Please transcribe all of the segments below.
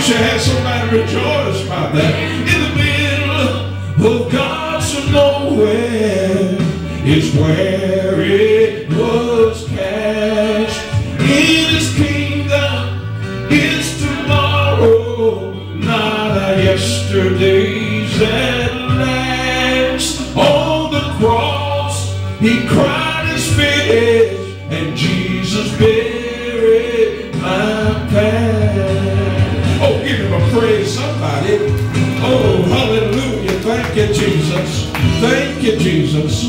wish I had somebody rejoice about that. In the middle of God's nowhere is where it was cast. In His kingdom is tomorrow, not our yesterdays at last. On the cross He cried His finished, and Jesus buried my past. Oh, give Him a praise, somebody. Oh, hallelujah. Thank you, Jesus. Thank you, Jesus.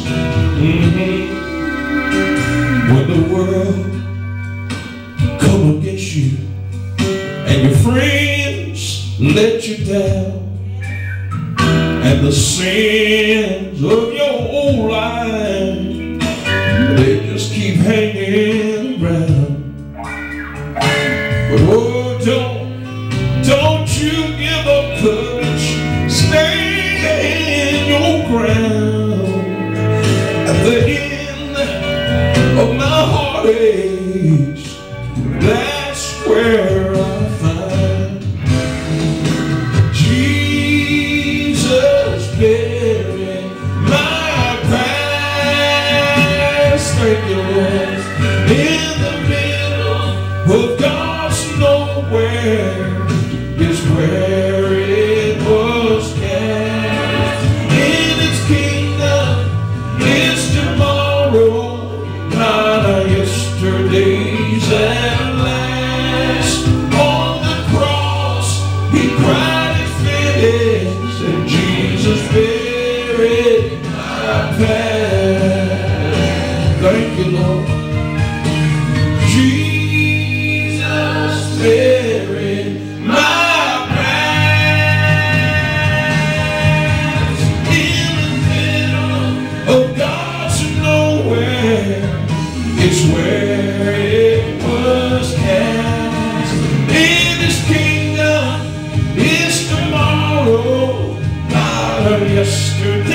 When the world come against you and your friends let you down, and the sins of your whole life, they just keep hanging around. But oh, don't you give up courage. Stand your ground. At the end of my heartaches, that's where I find Jesus bearing my past. Thank you, Lord. In the middle of God's nowhere is where it was cast. In His kingdom is tomorrow, not our yesterdays at last. On the cross He cried His finished, and Jesus buried my past. Thank you, Lord. Jesus buried my past. In the middle of God's nowhere is where it was cast. In His kingdom is tomorrow, not our yesterday.